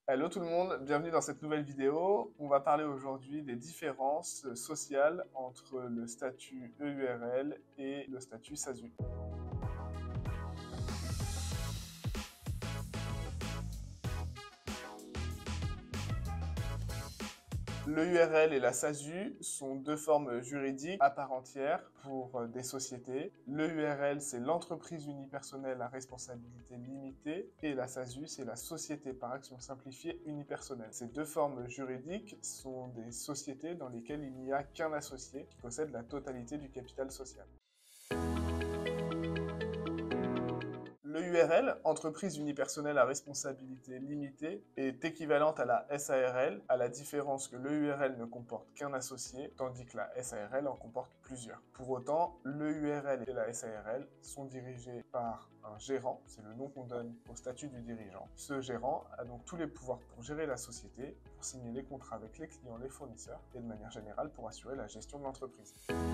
Hello tout le monde, bienvenue dans cette nouvelle vidéo. On va parler aujourd'hui des différences sociales entre le statut EURL et le statut SASU. L'EURL et la SASU sont deux formes juridiques à part entière pour des sociétés. L'EURL, c'est l'entreprise unipersonnelle à responsabilité limitée et la SASU, c'est la société par action simplifiée unipersonnelle. Ces deux formes juridiques sont des sociétés dans lesquelles il n'y a qu'un associé qui possède la totalité du capital social. L'EURL, entreprise unipersonnelle à responsabilité limitée, est équivalente à la SARL, à la différence que l'EURL ne comporte qu'un associé, tandis que la SARL en comporte plusieurs. Pour autant, l'EURL et la SARL sont dirigés par un gérant, c'est le nom qu'on donne au statut du dirigeant. Ce gérant a donc tous les pouvoirs pour gérer la société, pour signer les contrats avec les clients, les fournisseurs, et de manière générale pour assurer la gestion de l'entreprise.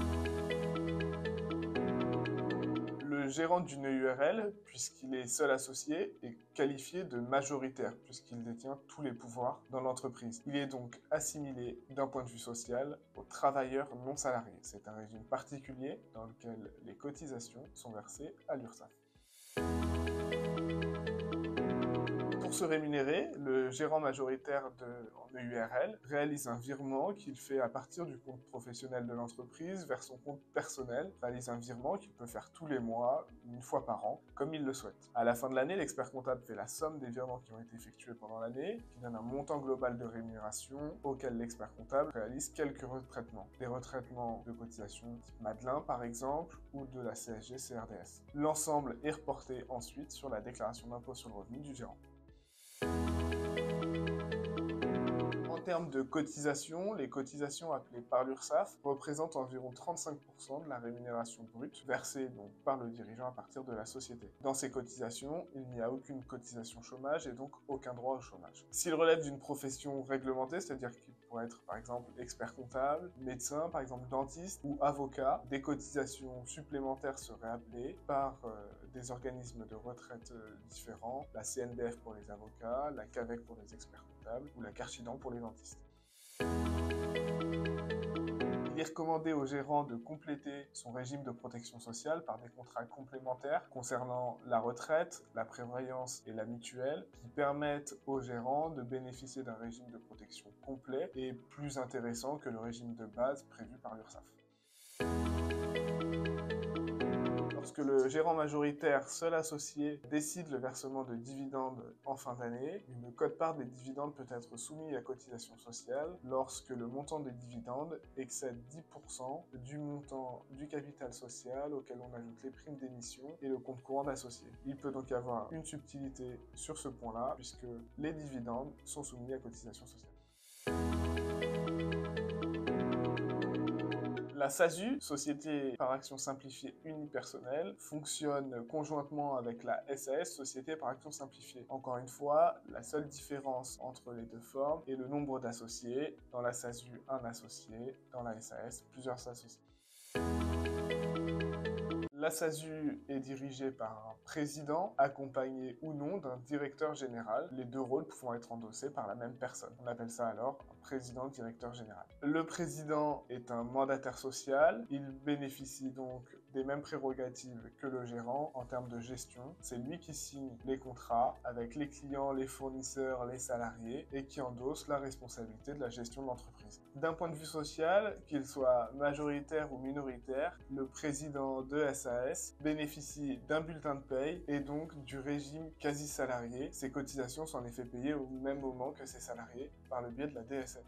Le gérant d'une EURL, puisqu'il est seul associé, est qualifié de majoritaire, puisqu'il détient tous les pouvoirs dans l'entreprise. Il est donc assimilé d'un point de vue social aux travailleurs non salariés. C'est un régime particulier dans lequel les cotisations sont versées à l'URSSAF. Pour se rémunérer, le gérant majoritaire en EURL réalise un virement qu'il fait à partir du compte professionnel de l'entreprise vers son compte personnel, réalise un virement qu'il peut faire tous les mois, une fois par an, comme il le souhaite. À la fin de l'année, l'expert comptable fait la somme des virements qui ont été effectués pendant l'année, qui donne un montant global de rémunération auquel l'expert comptable réalise quelques retraitements. Des retraitements de cotisation type Madelin par exemple, ou de la CSG-CRDS. L'ensemble est reporté ensuite sur la déclaration d'impôt sur le revenu du gérant. En termes de cotisation, les cotisations appelées par l'URSSAF représentent environ 35% de la rémunération brute versée donc par le dirigeant à partir de la société. Dans ces cotisations, il n'y a aucune cotisation chômage et donc aucun droit au chômage. S'il relève d'une profession réglementée, c'est-à-dire qu'il pourrait être par exemple expert comptable, médecin, par exemple dentiste ou avocat, des cotisations supplémentaires seraient appelées par des organismes de retraite différents, la CNBF pour les avocats, la CAVEC pour les experts comptables ou la Carchidan pour les dentistes. Il est recommandé au gérant de compléter son régime de protection sociale par des contrats complémentaires concernant la retraite, la prévoyance et la mutuelle qui permettent au gérant de bénéficier d'un régime de protection complet et plus intéressant que le régime de base prévu par l'URSSAF. Lorsque le gérant majoritaire, seul associé, décide le versement de dividendes en fin d'année, une quote-part des dividendes peut être soumise à cotisation sociale lorsque le montant des dividendes excède 10% du montant du capital social auquel on ajoute les primes d'émission et le compte courant d'associé. Il peut donc y avoir une subtilité sur ce point-là puisque les dividendes sont soumis à cotisation sociale. La SASU, Société par action simplifiée unipersonnelle, fonctionne conjointement avec la SAS, Société par action simplifiée. Encore une fois, la seule différence entre les deux formes est le nombre d'associés. Dans la SASU, un associé. Dans la SAS, plusieurs associés. La SASU est dirigée par un président, accompagné ou non d'un directeur général, les deux rôles pouvant être endossés par la même personne. On appelle ça alors un président-directeur général. Le président est un mandataire social, il bénéficie donc des mêmes prérogatives que le gérant en termes de gestion. C'est lui qui signe les contrats avec les clients, les fournisseurs, les salariés et qui endosse la responsabilité de la gestion de l'entreprise. D'un point de vue social, qu'il soit majoritaire ou minoritaire, le président de SAS bénéficie d'un bulletin de paye et donc du régime quasi-salarié. Ses cotisations sont en effet payées au même moment que ses salariés par le biais de la DSN.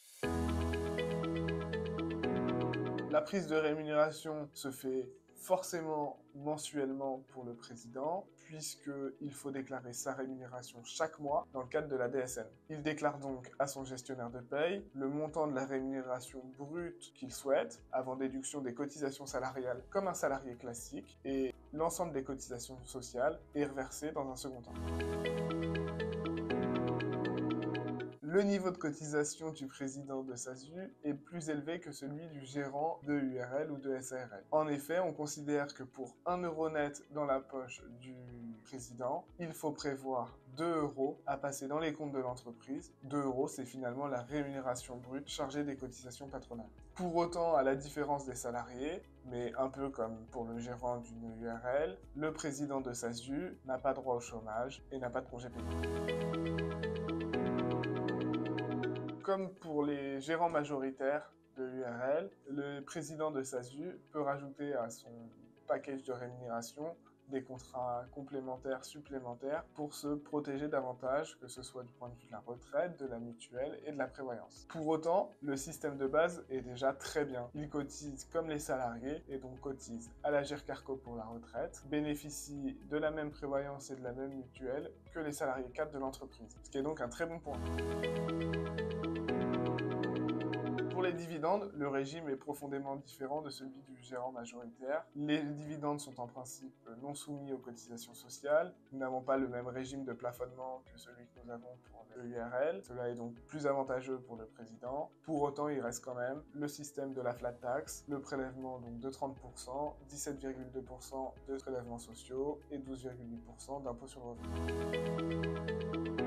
La prise de rémunération se fait forcément mensuellement pour le président, puisqu'il faut déclarer sa rémunération chaque mois dans le cadre de la DSN. Il déclare donc à son gestionnaire de paye le montant de la rémunération brute qu'il souhaite, avant déduction des cotisations salariales comme un salarié classique, et l'ensemble des cotisations sociales est reversé dans un second temps. Le niveau de cotisation du président de SASU est plus élevé que celui du gérant de URL ou de SARL. En effet, on considère que pour 1 € net dans la poche du président, il faut prévoir 2 € à passer dans les comptes de l'entreprise. 2 €, c'est finalement la rémunération brute chargée des cotisations patronales. Pour autant, à la différence des salariés, mais un peu comme pour le gérant d'une URL, le président de SASU n'a pas droit au chômage et n'a pas de congé payé. Comme pour les gérants majoritaires de URL, le président de SASU peut rajouter à son package de rémunération des contrats complémentaires supplémentaires pour se protéger davantage, que ce soit du point de vue de la retraite, de la mutuelle et de la prévoyance. Pour autant, le système de base est déjà très bien. Il cotise comme les salariés et donc cotise à la GIRCARCO pour la retraite, bénéficie de la même prévoyance et de la même mutuelle que les salariés cadres de l'entreprise, ce qui est donc un très bon point. Pour les dividendes, le régime est profondément différent de celui du gérant majoritaire. Les dividendes sont en principe non soumis aux cotisations sociales. Nous n'avons pas le même régime de plafonnement que celui que nous avons pour le URL. Cela est donc plus avantageux pour le président. Pour autant, il reste quand même le système de la flat tax, le prélèvement donc de 30%, 17,2% de prélèvements sociaux et 12,8% d'impôt sur le revenu.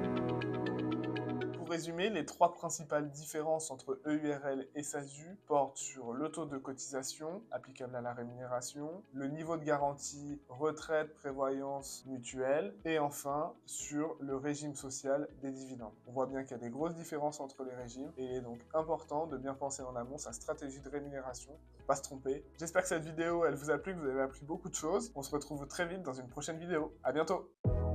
Pour résumer, les 3 principales différences entre EURL et SASU portent sur le taux de cotisation applicable à la rémunération, le niveau de garantie, retraite, prévoyance, mutuelle, et enfin sur le régime social des dividendes. On voit bien qu'il y a des grosses différences entre les régimes et il est donc important de bien penser en amont sa stratégie de rémunération pour pas se tromper. J'espère que cette vidéo elle vous a plu, que vous avez appris beaucoup de choses. On se retrouve très vite dans une prochaine vidéo. À bientôt!